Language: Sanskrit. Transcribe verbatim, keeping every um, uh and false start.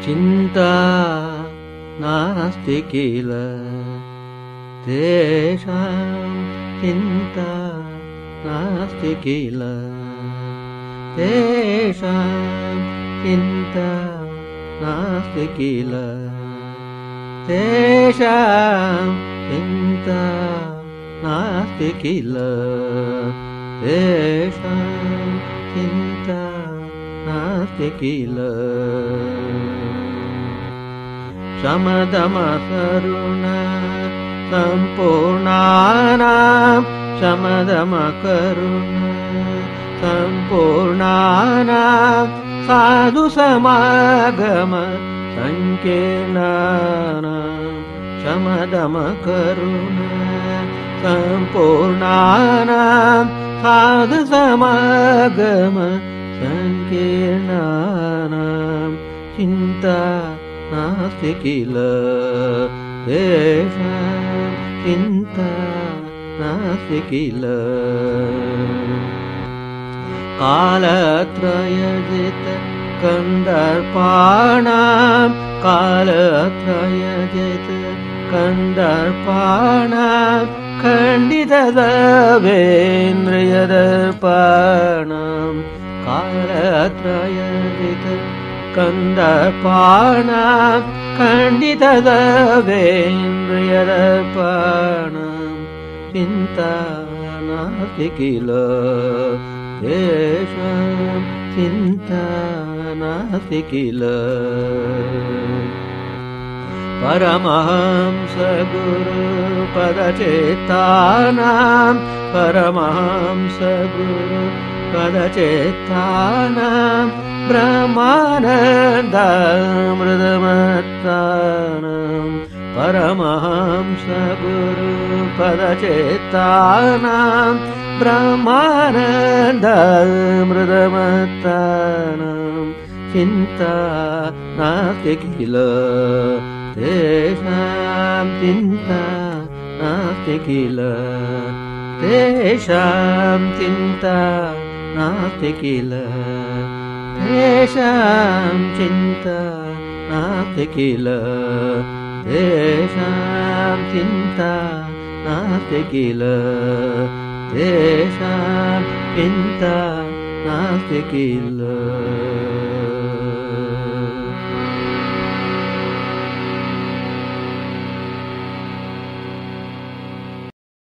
चिन्ता नास्ति किल तेषां चिन्ता नास्ति किल तेषां चिन्ता नास्ति किल तेषां चिन्ता नास्ति किल तेषां चिन्ता नास्ति किल शमदमकरुणा सम्पूर्णानां शमदमकरुणा सम्पूर्णानां साधु समागम संकीर्णानां शमदमकरुणा सम्पूर्णानां साधु समागम संकीर्णानां चिन्ता नास्ति किल तेषां चिन्ता नास्ति किल कालत्रयजित कन्दर्पाणां कालत्रयजित कन्दर्पाणां खण्डितदेवेन्द्रियदर्पाणां कालत्रयजित कन्दर्पाणां खण्डितदेवेन्द्रियदर्पाणां चिन्ता नास्ति किल तेषां चिन्ता नास्ति किल परमहंस गुरुपदचेतानां परमहंस गुरुपदचेतानां ब्रह्मानन्दामृतमत्तानां परमहंस गुरुपदचेतानां ब्रह्मानन्दामृतमत्तानां चिन्ता नास्ति किल तेषां चिन्ता नास्ति किल तेषां चिन्ता नास्ति किल तेषां चिन्ता नास्ति किल तेषां चिन्ता नास्ति किल तेषां चिन्ता नास्ति किल।